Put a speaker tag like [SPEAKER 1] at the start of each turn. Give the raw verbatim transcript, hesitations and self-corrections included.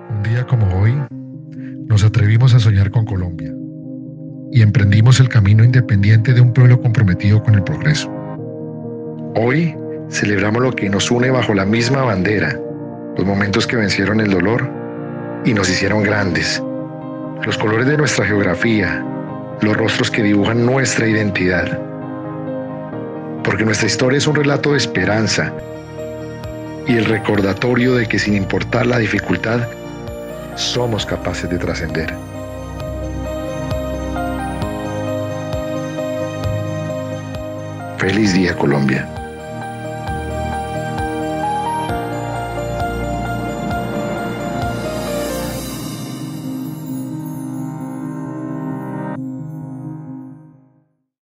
[SPEAKER 1] Un día como hoy, nos atrevimos a soñar con Colombia y emprendimos el camino independiente de un pueblo comprometido con el progreso. Hoy celebramos lo que nos une bajo la misma bandera, los momentos que vencieron el dolor y nos hicieron grandes, los colores de nuestra geografía, los rostros que dibujan nuestra identidad. Porque nuestra historia es un relato de esperanza y el recordatorio de que sin importar la dificultad, somos capaces de trascender. Feliz día, Colombia.